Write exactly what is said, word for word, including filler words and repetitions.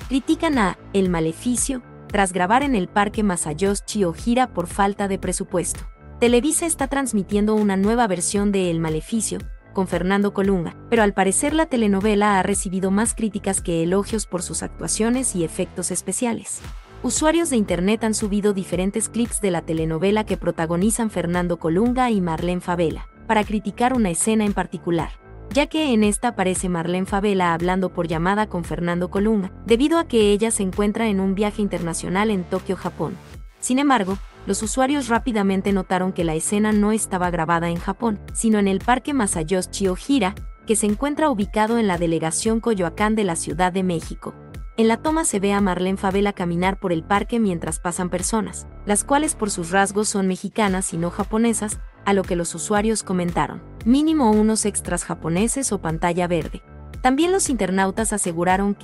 Critican a El Maleficio tras grabar en el Parque Masayoshi Ojira por falta de presupuesto. Televisa está transmitiendo una nueva versión de El Maleficio, con Fernando Colunga, pero al parecer la telenovela ha recibido más críticas que elogios por sus actuaciones y efectos especiales. Usuarios de internet han subido diferentes clips de la telenovela que protagonizan Fernando Colunga y Marlene Favela, para criticar una escena en particular, ya que en esta aparece Marlene Favela hablando por llamada con Fernando Colunga, debido a que ella se encuentra en un viaje internacional en Tokio, Japón. Sin embargo, los usuarios rápidamente notaron que la escena no estaba grabada en Japón, sino en el Parque Masayoshi Ojira, que se encuentra ubicado en la delegación Coyoacán de la Ciudad de México. En la toma se ve a Marlene Favela caminar por el parque mientras pasan personas, las cuales por sus rasgos son mexicanas y no japonesas, a lo que los usuarios comentaron: mínimo unos extras japoneses o pantalla verde. También los internautas aseguraron que